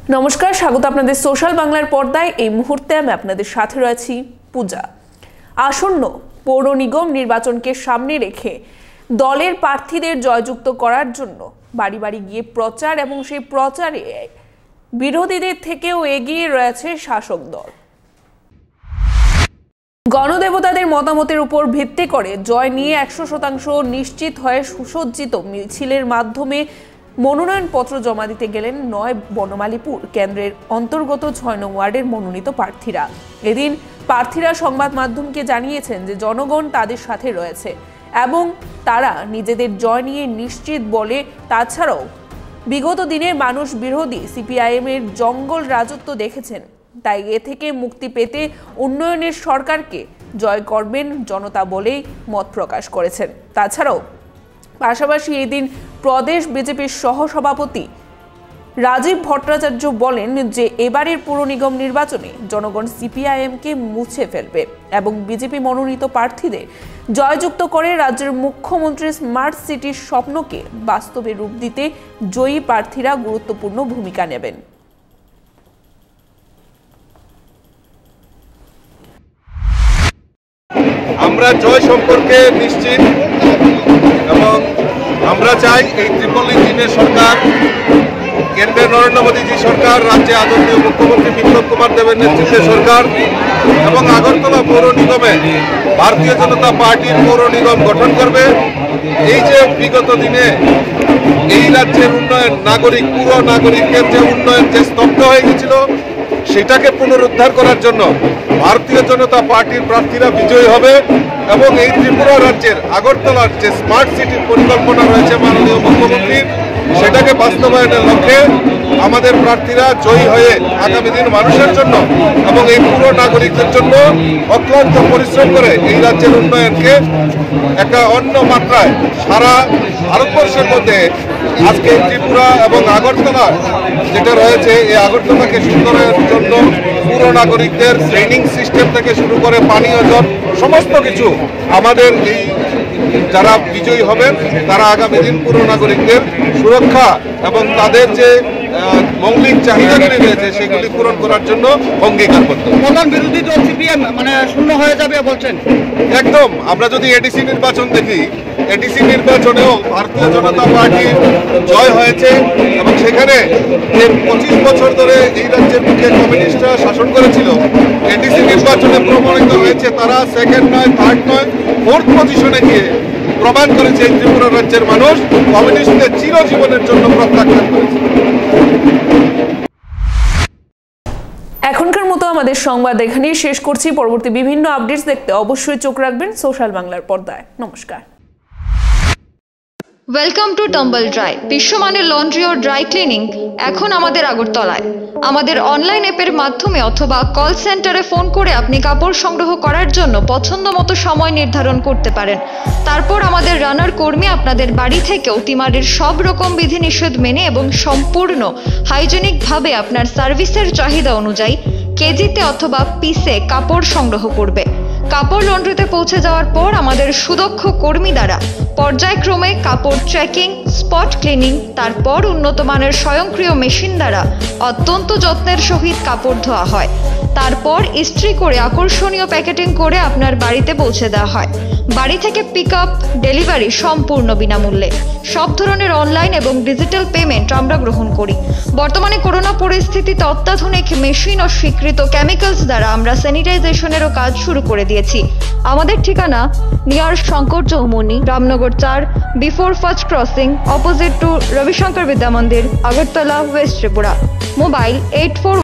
নমস্কার, স্বাগত আপনাদের সোশ্যাল বাংলার পর্দায়। এই মুহূর্তে আমি আপনাদের সাথে রয়েছি পূজা। আসন্ন পৌর নিগম নির্বাচনকে সামনে রেখে দলের প্রার্থীদের জয়যুক্ত করার জন্য বাড়ি বাড়ি গিয়ে প্রচার এবং সেই প্রচারে বিরোধীদের থেকেও এগিয়ে রয়েছে শাসক দল। গণদেবতাদের মতামতের উপর ভিত্তি করে জয় নিয়ে 100% নিশ্চিত হয়ে সুসজ্জিত মিছিলের মাধ্যমে মনোনয়নপত্র জমা দিতে গেলেন 9 বনমালীপুর কেন্দ্রের অন্তর্গত 6 নং ওয়ার্ডের মনোনীত প্রার্থীরা। এদিন প্রার্থীরা সংবাদ মাধ্যমকে জানিয়েছেন যে জনগণ তাদের সাথে রয়েছে এবং তারা নিজেদের জয় নিয়ে নিশ্চিত বলে। তাছাড়াও বিগত দিনে মানুষ বিরোধী সিপিআইএম এর জঙ্গল রাজত্ব দেখেছেন, তাই এ থেকে মুক্তি পেতে উন্নয়নের সরকারকে জয় করবেন জনতা বলেই মত প্রকাশ করেছেন। তাছাড়াও পাশাপাশি এদিন প্রদেশ বিজেপির সহসভাপতি রাজীব ভট্টাচার্য বলেন যে এবারের পৌর নিগম নির্বাচনে জনগণ সিপিআইএমকে মুছে ফেলবে এবং বিজেপি মনোনীত প্রার্থীদের জয়যুক্ত করে রাজ্যের মুখ্যমন্ত্রীর স্মার্ট সিটির স্বপ্নকে বাস্তবে রূপ দিতে জয়ী প্রার্থীরা গুরুত্বপূর্ণ ভূমিকা নেবেন। আমরা জয় সম্পর্কে নিশ্চিত এবং আমরা চাই এই ট্রিপল ইঞ্জিনের সরকার, কেন্দ্রে নরেন্দ্র মোদীজি সরকার, রাজ্যে আদরণীয় মুখ্যমন্ত্রী বিপ্লব কুমার দেবের নেতৃত্বে সরকার এবং আগরতলা পৌর নিগমে ভারতীয় জনতা পার্টির পৌর নিগম গঠন করবে। এই যে বিগত দিনে এই রাজ্যের উন্নয়ন, পুরো নাগরিকের যে উন্নয়ন যে স্তব্ধ হয়ে গেছিল, সেটাকে পুনরুদ্ধার করার জন্য ভারতীয় জনতা পার্টির প্রার্থীরা বিজয়ী হবে এবং এই ত্রিপুরা রাজ্যের আগরতলার যে স্মার্ট সিটির পরিকল্পনা রয়েছে মাননীয় মুখ্যমন্ত্রীর, সেটাকে বাস্তবায়নের লক্ষ্যে আমাদের প্রার্থীরা জয়ী হয়ে আগামী দিন মানুষের জন্য এবং এই পুরো নাগরিকদের জন্য অক্লান্ত পরিশ্রম করে এই রাজ্যের উন্নয়নকে একটা অন্য মাত্রায় সারা ভারতবর্ষের মধ্যে আজকে ত্রিপুরা এবং আগরতলা যেটা রয়েছে, এই আগরতলাকে সুন্দরের জন্য পুরো নাগরিকদের ট্রেনিং সিস্টেম থেকে শুরু করে পানীয় জল সমস্ত কিছু আমাদের এই যারা বিজয়ী হবেন তারা আগামী দিন পুরো নাগরিকদের সুরক্ষা এবং তাদের যে মৌলিক চাহিদাগুলি রয়েছে সেগুলি পূরণ করার জন্য অঙ্গীকারবদ্ধ। প্রধান বিরোধী দল সিপিএম শূন্য হয়ে যাবে বলছেন। একদম। আমরা যদি এডিসি নির্বাচন দেখি, এডিসি নির্বাচনেও ভারতীয় জনতা পার্টি জয় হয়েছে এবং সেখানে যে 25 বছর ধরে এই রাজ্যের মুখে কমিউনিস্টরা শাসন করেছিল, এডিসি নির্বাচনে প্রমাণিত হয়েছে তারা সেকেন্ড নয়, থার্ড নয়, ফোর্থ পজিশনে গিয়ে প্রমাণ করেছে এই ত্রিপুরা রাজ্যের মানুষ কমিউনিস্টদের চিরজীবনের জন্য প্রত্যাখ্যান করেছে। এখনকার মতো আমাদের সংবাদ এখানেই শেষ করছি। পরবর্তী বিভিন্ন আপডেটস দেখতে অবশ্যই চোখ রাখবেন সোশ্যাল বাংলার পর্দায়। নমস্কার। Welcome to tumble dry. বিশ্বমানের লন্ড্রি ও ড্রাই ক্লিনিং এখন আমাদের আগরতলায়। আমাদের অনলাইন অ্যাপের মাধ্যমে অথবা কল সেন্টারে ফোন করে আপনি কাপড় সংগ্রহ করার জন্য পছন্দ মতো সময় নির্ধারণ করতে পারেন। তারপর আমাদের রানার কর্মী আপনাদের বাড়ি থেকে অতিমারির সব রকম বিধিনিষেধ মেনে এবং সম্পূর্ণ হাইজেনিকভাবে আপনার সার্ভিসের চাহিদা অনুযায়ী কেজিতে অথবা পিসে কাপড় সংগ্রহ করবে। কাপড় লন্ড্রিতে পৌঁছে যাওয়ার পর আমাদের সুদক্ষ কর্মী দ্বারা পর্যায়ক্রমে কাপড় চেকিং, স্পট ক্লিনিং, তারপর উন্নত মানের স্বয়ংক্রিয় মেশিন দ্বারা অত্যন্ত যত্নের সহিত কাপড় ধোয়া হয়। তারপর ইস্ত্রি করে আকর্ষণীয় প্যাকেটিং করে আপনার বাড়িতে পৌঁছে দেওয়া হয়। বাড়ি থেকে পিক আপ, ডেলিভারি সম্পূর্ণ বিনামূল্যে। সব ধরনের অনলাইন এবং ডিজিটাল পেমেন্ট আমরা গ্রহণ করি। বর্তমানে করোনা পরিস্থিতিতে অত্যাধুনিক মেশিন ও স্বীকৃত কেমিক্যালস দ্বারা আমরা স্যানিটাইজেশনেরও কাজ শুরু করে দিয়েছি। আমাদের ঠিকানা near Shankar Chowmuhani, Ramnagar 4, before first crossing, opposite to Ravishankar Vidya Mandir, Agartala, West Tripura. Mobile 84